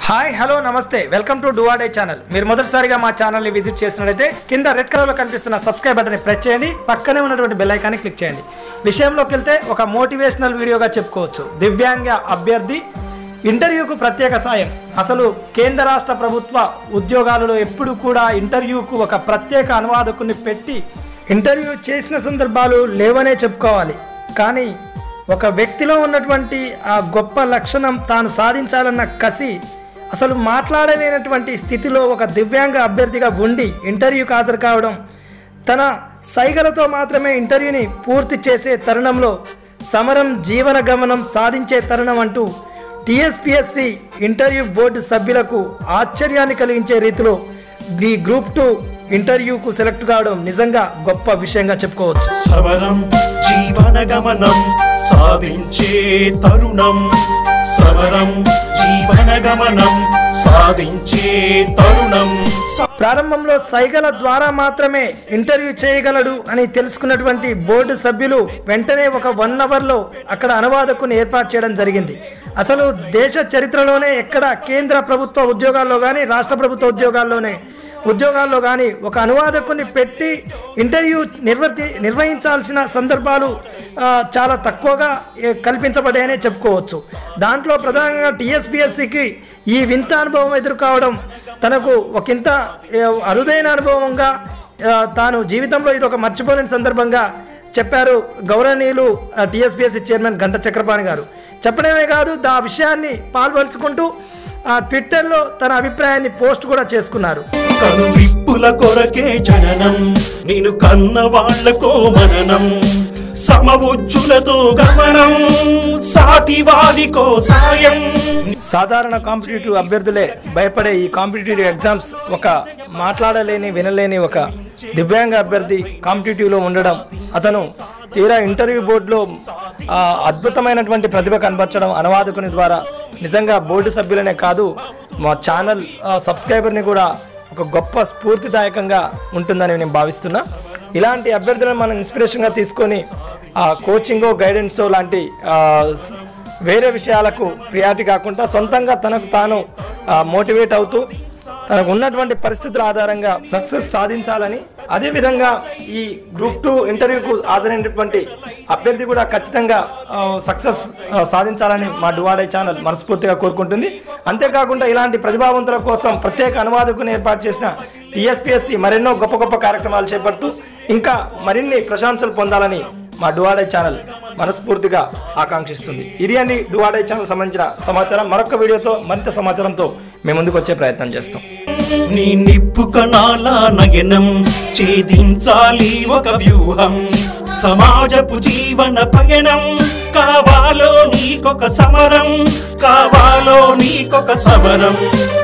Hi hello నమస్తే welcome to డువాడే channel. మీరు మొదటిసారిగా మా ఛానల్ని విజిట్ చేసినట్లయితే కింద రెడ్ కలర్లో కనిపిస్తున్న సబ్స్క్రైబ్ బటన్ని ప్రెస్ చేయండి, పక్కనే ఉన్నటువంటి బెల్ ఐకాన్ని క్లిక్ చేయండి. విషయంలోకి వెళ్తే ఒక మోటివేషనల్ వీడియోగా చెప్పుకోవచ్చు. దివ్యాంగ అభ్యర్థి ఇంటర్వ్యూకు ప్రత్యేక సాయం. అసలు కేంద్ర రాష్ట్ర ప్రభుత్వ ఉద్యోగాలలో ఎప్పుడు కూడా ఇంటర్వ్యూకు ఒక ప్రత్యేక అనువాదకుని పెట్టి ఇంటర్వ్యూ చేసిన సందర్భాలు లేవనే చెప్పుకోవాలి. కానీ ఒక వ్యక్తిలో ఉన్నటువంటి ఆ గొప్ప లక్షణం, తాను సాధించాలన్న కసి, అసలు మాట్లాడలేనటువంటి స్థితిలో ఒక దివ్యాంగ అభ్యర్థిగా ఉండి ఇంటర్వ్యూకి హాజరు కావడం, తన సైగలతో మాత్రమే ఇంటర్వ్యూని పూర్తి చేసే తరుణంలో సమరం జీవన గమనం సాధించే తరుణం అంటూ టీఎస్పీఎస్సీ ఇంటర్వ్యూ బోర్డు సభ్యులకు ఆశ్చర్యాన్ని కలిగించే రీతిలో ఈ గ్రూప్ 2 ఇంటర్వ్యూకు సెలెక్ట్ కావడం నిజంగా గొప్ప విషయంగా చెప్పుకోవచ్చు. సమరం జీవన గమనం సాధించే తరుణం, సమరం జీవన గమనం సాధించే తరుణం. ప్రారంభంలో సైగల ద్వారా మాత్రమే ఇంటర్వ్యూ చేయగలడు అని తెలుసుకున్నటువంటి బోర్డు సభ్యులు వెంటనే ఒక 1 అవర్లో అక్కడ అనువాదకుని ఏర్పాటు చేయడం జరిగింది. అసలు దేశ చరిత్రలోనే ఎక్కడ కేంద్ర ప్రభుత్వ ఉద్యోగాల్లో కానీ రాష్ట్ర ప్రభుత్వ ఉద్యోగాల్లో కానీ ఒక అనువాదకుని పెట్టి ఇంటర్వ్యూ నిర్వహించాల్సిన సందర్భాలు చాలా తక్కువగా కల్పించబడాయనే చెప్పుకోవచ్చు. దాంట్లో ప్రధానంగా టీఎస్పీఎస్సీకి ఈ వింత అనుభవం ఎదుర్కోవడం తనకు ఒకంత అరుదైన అనుభవంగా, తాను జీవితంలో ఇది ఒక మర్చిపోలేని సందర్భంగా చెప్పారు గౌరవనీయులు టీఎస్పీఎస్సీ చైర్మన్ గంట చక్రపాణి గారు. చెప్పడమే కాదు, ఆ విషయాన్ని పాల్పంచుకుంటూ ట్విట్టర్లో తన అభిప్రాయాన్ని పోస్ట్ కూడా చేసుకున్నారు. కనువిప్పుల కొరకే జననం, నేను కన్న వాళ్లకో మననం, సమవుజ్జులతో గమనం, సాటి వారికో సాయం. సాధారణ కాంపిటేటివ్ అభ్యర్థులే భయపడే ఈ కాంపిటేటివ్ ఎగ్జామ్స్ ఒక మాట్లాడలేని వినలేని ఒక దివ్యాంగ అభ్యర్థి కాంపిటేటివ్లో ఉండడం, అతను తీరా ఇంటర్వ్యూ బోర్డులో అద్భుతమైనటువంటి ప్రతిభ కనబరచడం అనువాదకుని ద్వారా నిజంగా బోర్డు సభ్యులనే కాదు, మా ఛానల్ సబ్స్క్రైబర్ని కూడా ఒక గొప్ప స్ఫూర్తిదాయకంగా ఉంటుందని నేను భావిస్తున్నా. ఇలాంటి అభ్యర్థులను మనం ఇన్స్పిరేషన్గా తీసుకొని కోచింగో గైడెన్సో లాంటి వేరే విషయాలకు ప్రియారిటీ కాకుండా సొంతంగా తనకు తాను మోటివేట్ అవుతూ తనకు ఉన్నటువంటి పరిస్థితుల ఆధారంగా సక్సెస్ సాధించాలని, అదేవిధంగా ఈ గ్రూప్ 2 ఇంటర్వ్యూకు హాజరైనటువంటి అభ్యర్థి కూడా ఖచ్చితంగా సక్సెస్ సాధించాలని మా డువాడే ఛానల్ మనస్ఫూర్తిగా కోరుకుంటుంది. అంతేకాకుండా ఇలాంటి ప్రతిభావంతుల కోసం ప్రత్యేక అనువాదకుని ఏర్పాటు చేసిన టీఎస్పీఎస్సీ మరెన్నో గొప్ప గొప్ప కార్యక్రమాలు చేపడుతూ ఇంకా మరిన్ని ప్రశంసలు పొందాలని మా డువాడే ఛానల్ మనస్ఫూర్తిగా ఆకాంక్షిస్తుంది. ఇది అండి డువాడే ఛానల్ సంబంధించిన సమాచారం. మరొక వీడియోతో మరింత సమాచారంతో మేము ముందుకు వచ్చే ప్రయత్నం చేస్తాం. నీ నిప్పు కణాల నయనం ఛేదించాలి ఒక వ్యూహం, సమాజపు జీవన పయనం కావాలో నీకొక సమరం, కావాలో నీకొక సమరం.